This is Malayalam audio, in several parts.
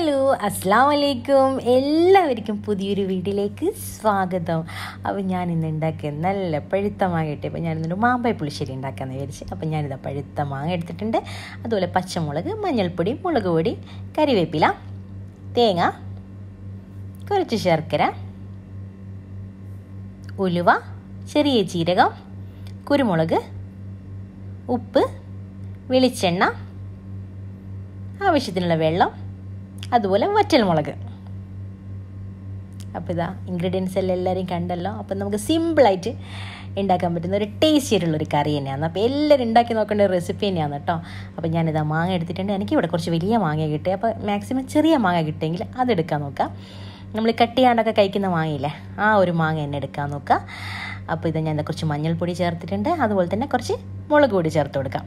ഹലോ അസ്സലാമു അലൈക്കും, എല്ലാവർക്കും പുതിയൊരു വീഡിയോയിലേക്ക് സ്വാഗതം. അപ്പോൾ ഞാൻ ഇന്ന് ഉണ്ടാക്കിയ നല്ല പഴുത്ത മാങ്ങ കിട്ടിയപ്പോൾ ഞാനിന്നൊരു മാമ്പായ പുളിശ്ശേരി ഉണ്ടാക്കാമെന്ന് വിചാരിച്ചു. അപ്പോൾ ഞാനിതാ പഴുത്ത മാങ്ങ എടുത്തിട്ടുണ്ട്. അതുപോലെ പച്ചമുളക്, മഞ്ഞൾപ്പൊടി, മുളക് പൊടി, കറിവേപ്പില, തേങ്ങ, കുറച്ച് ശർക്കര, ഉലുവ, ചെറിയ ജീരകം, കുരുമുളക്, ഉപ്പ്, വെളിച്ചെണ്ണ, ആവശ്യത്തിനുള്ള വെള്ളം, അതുപോലെ വറ്റൽമുളക്. അപ്പോൾ ഇതാ ഇൻഗ്രീഡിയൻസ് എല്ലാം എല്ലാവരും കണ്ടല്ലോ. അപ്പം നമുക്ക് സിമ്പിളായിട്ട് ഉണ്ടാക്കാൻ പറ്റുന്ന ഒരു ടേസ്റ്റി ആയിട്ടുള്ളൊരു കറി തന്നെയാണ്. അപ്പോൾ എല്ലാവരും ഉണ്ടാക്കി നോക്കേണ്ട ഒരു റെസിപ്പി തന്നെയാണ് കേട്ടോ. അപ്പോൾ ഞാനിതാ മാങ്ങ എടുത്തിട്ടുണ്ട്. എനിക്കിവിടെ കുറച്ച് വലിയ മാങ്ങ കിട്ടി. അപ്പോൾ മാക്സിമം ചെറിയ മാങ്ങ കിട്ടിയെങ്കിൽ അതെടുക്കാൻ നോക്കാം. നമ്മൾ കട്ട് ചെയ്യാണ്ടൊക്കെ കഴിക്കുന്ന മാങ്ങയില്ലേ, ആ ഒരു മാങ്ങ തന്നെ എടുക്കാൻ നോക്കുക. അപ്പോൾ ഇത് ഞാൻ കുറച്ച് മഞ്ഞൾപ്പൊടി ചേർത്തിട്ടുണ്ട്. അതുപോലെ തന്നെ കുറച്ച് മുളക് പൊടി ചേർത്ത് കൊടുക്കാം.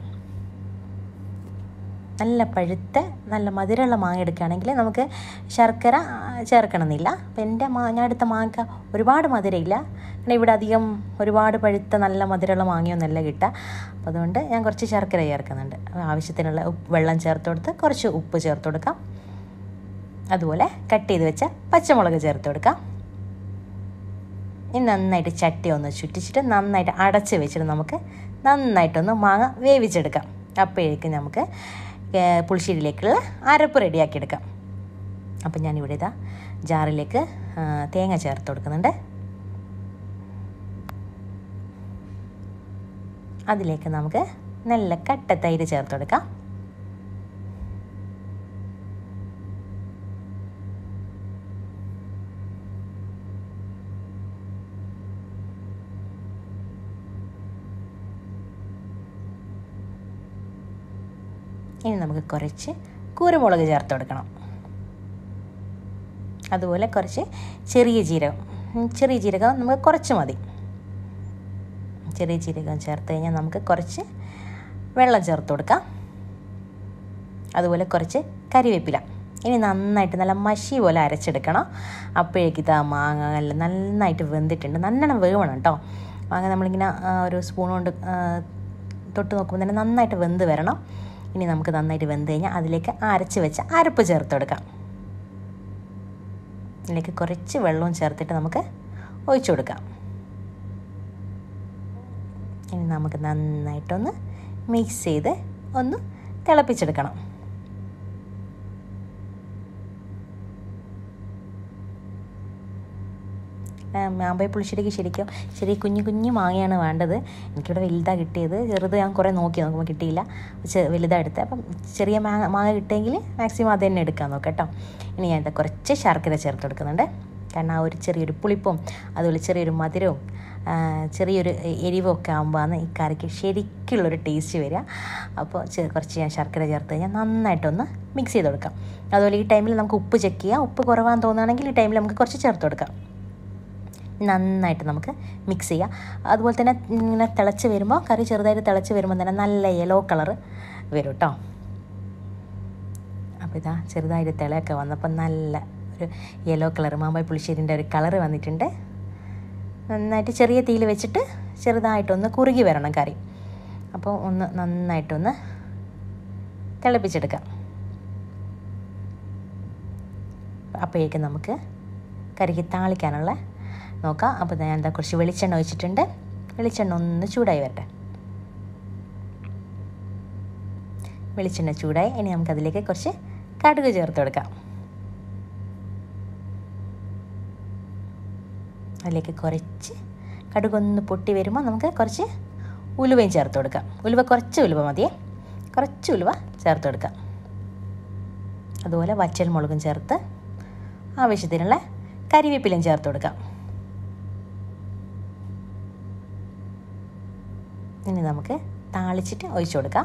നല്ല പഴുത്ത നല്ല മധുരമുള്ള മാങ്ങ എടുക്കുകയാണെങ്കിൽ നമുക്ക് ശർക്കര ചേർക്കണമെന്നില്ല. അപ്പോൾ ഞാൻ എടുത്ത മാങ്ങ ഒരുപാട് മധുരമില്ല. കാരണം ഇവിടെ അധികം ഒരുപാട് പഴുത്ത നല്ല മധുരമുള്ള മാങ്ങയൊന്നുമല്ല കിട്ടുക. അപ്പോൾ അതുകൊണ്ട് ഞാൻ കുറച്ച് ശർക്കര ചേർക്കുന്നുണ്ട്. ആവശ്യത്തിനുള്ള വെള്ളം ചേർത്ത് കൊടുത്ത് കുറച്ച് ഉപ്പ് ചേർത്ത് കൊടുക്കാം. അതുപോലെ കട്ട് ചെയ്ത് വെച്ച പച്ചമുളക് ചേർത്ത് കൊടുക്കാം. ഇനി നന്നായിട്ട് ചട്ടി ഒന്ന് ചുറ്റിച്ചിട്ട് നന്നായിട്ട് അടച്ച് വെച്ചിട്ട് നമുക്ക് നന്നായിട്ടൊന്ന് മാങ്ങ വേവിച്ചെടുക്കാം. അപ്പോഴേക്കും നമുക്ക് പുളിശ്ശേരിയിലേക്കുള്ള അരപ്പ് റെഡിയാക്കിയെടുക്കാം. അപ്പം ഞാനിവിടെ ഇതാ ജാറിലേക്ക് തേങ്ങ ചേർത്ത് കൊടുക്കുന്നുണ്ട്. അതിലേക്ക് നമുക്ക് നല്ല കട്ട തൈര് ചേർത്ത് കൊടുക്കാം. ഇനി നമുക്ക് കുറച്ച് കുരുമുളക് ചേർത്ത് കൊടുക്കണം. അതുപോലെ കുറച്ച് ചെറിയ ജീരകം നമുക്ക് കുറച്ച് മതി. ചെറിയ ജീരകം ചേർത്ത് കഴിഞ്ഞാൽ നമുക്ക് കുറച്ച് വെള്ളം ചേർത്ത് കൊടുക്കാം. അതുപോലെ കുറച്ച് കറിവേപ്പില. ഇനി നന്നായിട്ട് നല്ല മഷി പോലെ അരച്ചെടുക്കണം. അപ്പോഴേക്ക് ഇതാ മാങ്ങ നന്നായിട്ട് വെന്തിട്ടുണ്ട്. നല്ലോണം വേവണം കേട്ടോ. മാങ്ങ നമ്മളിങ്ങനെ ഒരു സ്പൂൺ കൊണ്ട് തൊട്ട് നോക്കുമ്പോൾ തന്നെ നന്നായിട്ട് വെന്ത് വരണം. ഇനി നമുക്ക് നന്നായിട്ട് വെന്ത് കഴിഞ്ഞാൽ അതിലേക്ക് അരച്ച് വെച്ച അരപ്പ് ചേർത്ത് കൊടുക്കാം. ഇതിലേക്ക് കുറച്ച് വെള്ളവും ചേർത്തിട്ട് നമുക്ക് ഒഴിച്ചു കൊടുക്കാം. ഇനി നമുക്ക് നന്നായിട്ടൊന്ന് മിക്സ് ചെയ്ത് ഒന്ന് തിളപ്പിച്ചെടുക്കണം. മാമ്പായ പുളിശ്ശേരിക്ക് ശരിക്കും കുഞ്ഞു മാങ്ങയാണ് വേണ്ടത്. എനിക്കിവിടെ വലുതാണ് കിട്ടിയത്. ചെറുത് ഞാൻ കുറേ നോക്കുമ്പോൾ കിട്ടിയില്ല. വലുതാണ് എടുത്തത്. അപ്പം ചെറിയ മാങ്ങ കിട്ടിയെങ്കിൽ മാക്സിമം അത് തന്നെ എടുക്കാൻ നോക്കാം കേട്ടോ. ഇനി ഞാൻ കുറച്ച് ശർക്കര ചേർത്ത് കൊടുക്കുന്നുണ്ട്. കാരണം ആ ഒരു ചെറിയൊരു പുളിപ്പും അതുപോലെ ചെറിയൊരു മധുരവും ചെറിയൊരു എരിവും ഒക്കെ ആകുമ്പോഴാണ് ഈ കറിക്ക് ശരിക്കുള്ളൊരു ടേസ്റ്റ് വരിക. അപ്പോൾ കുറച്ച് ഞാൻ ശർക്കര ചേർത്ത് കഴിഞ്ഞാൽ നന്നായിട്ടൊന്ന് മിക്സ് ചെയ്ത് കൊടുക്കാം. അതുപോലെ ഈ ടൈമിൽ നമുക്ക് ഉപ്പ് ചെക്ക് ചെയ്യാം. ഉപ്പ് കുറവാന്ന് തോന്നുകയാണെങ്കിൽ ഈ ടൈമിൽ നമുക്ക് കുറച്ച് ചേർത്ത് കൊടുക്കാം. നന്നായിട്ട് നമുക്ക് മിക്സ് ചെയ്യാം. അതുപോലെ തന്നെ ഇങ്ങനെ തിളച്ച് വരുമ്പോൾ കറി ചെറുതായിട്ട് തിളച്ച് വരുമ്പോൾ തന്നെ നല്ല യെല്ലോ കളറ് വരും കേട്ടോ. അപ്പോൾ ഇതാ ചെറുതായിട്ട് തിളയൊക്കെ വന്നപ്പോൾ നല്ല ഒരു യെല്ലോ കളർ മാമ്പായ പുളിശ്ശേരിൻ്റെ ഒരു കളറ് വന്നിട്ടുണ്ട്. നന്നായിട്ട് ചെറിയ തീയിൽ വെച്ചിട്ട് ചെറുതായിട്ടൊന്ന് കുറുകി വരണം കറി. അപ്പോൾ ഒന്ന് നന്നായിട്ടൊന്ന് തിളപ്പിച്ചെടുക്കാം. അപ്പോഴേക്കും നമുക്ക് കറിക്ക് താളിക്കാനുള്ള നോക്കാം. അപ്പോൾ ഞാൻ കുറച്ച് വെളിച്ചെണ്ണ ഒഴിച്ചിട്ടുണ്ട്. വെളിച്ചെണ്ണ ഒന്ന് ചൂടായി വരട്ടെ. വെളിച്ചെണ്ണ ചൂടായി. ഇനി നമുക്കതിലേക്ക് കുറച്ച് കടുക് ചേർത്ത് കൊടുക്കാം. അതിലേക്ക് കുറച്ച് കടുകൊന്ന് പൊട്ടി വരുമ്പോൾ നമുക്ക് കുറച്ച് ഉലുവയും ചേർത്ത് കൊടുക്കാം. കുറച്ച് ഉലുവ മതിയേ. കുറച്ച് ഉലുവ ചേർത്ത് കൊടുക്കാം. അതുപോലെ വറ്റൽ മുളകും ചേർത്ത് ആവശ്യത്തിനുള്ള കറിവേപ്പിലയും ചേർത്ത് കൊടുക്കാം. ഇനി നമുക്ക് താളിച്ചിട്ട് ഒഴിച്ചു കൊടുക്കാം.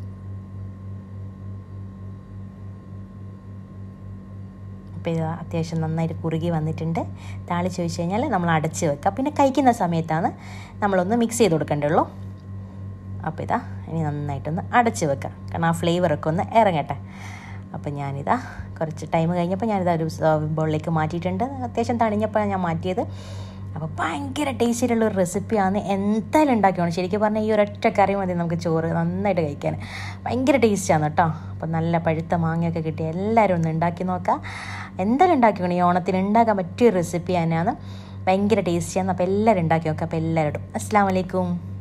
അപ്പോൾ ഇത് അത്യാവശ്യം നന്നായിട്ട് കുറുകി വന്നിട്ടുണ്ട്. താളിച്ച് ഒഴിച്ച് കഴിഞ്ഞാൽ നമ്മൾ അടച്ച് വെക്കുക. പിന്നെ കഴിക്കുന്ന സമയത്താണ് നമ്മളൊന്ന് മിക്സ് ചെയ്ത് കൊടുക്കേണ്ടുള്ളൂ. അപ്പോൾ ഇതാ ഇനി നന്നായിട്ടൊന്ന് അടച്ച് വെക്കുക. കാരണം ആ ഫ്ലേവറൊക്കെ ഒന്ന് ഇറങ്ങട്ടെ. അപ്പോൾ ഞാനിതാ കുറച്ച് ടൈം കഴിഞ്ഞപ്പോൾ ഞാനിതാ ഒരു ബൗളിലേക്ക് മാറ്റിയിട്ടുണ്ട്. അത്യാവശ്യം തണിഞ്ഞപ്പോഴാണ് ഞാൻ മാറ്റിയത്. അപ്പോൾ ഭയങ്കര ടേസ്റ്റിലുള്ളൊരു റെസിപ്പിയാണ്. എന്തായാലും ഉണ്ടാക്കിയോണം. ശരിക്കും പറഞ്ഞാൽ ഈ ഒരൊറ്റ കറി മതി നമുക്ക് ചോറ് നന്നായിട്ട് കഴിക്കാൻ. ഭയങ്കര ടേസ്റ്റാണ് കേട്ടോ. അപ്പോൾ നല്ല പഴുത്ത മാങ്ങയൊക്കെ കിട്ടി എല്ലാവരും ഒന്ന് ഉണ്ടാക്കി നോക്കാം. എന്തായാലും ഉണ്ടാക്കിയോണം. ഈ ഓണത്തിന് ഉണ്ടാക്കാൻ പറ്റിയൊരു റെസിപ്പി തന്നെയാണ്. ഭയങ്കര ടേസ്റ്റിയാണ്. അപ്പോൾ എല്ലാവരും ഉണ്ടാക്കി നോക്കാം. അപ്പോൾ എല്ലാവരും അസ്സലാമു അലൈക്കും.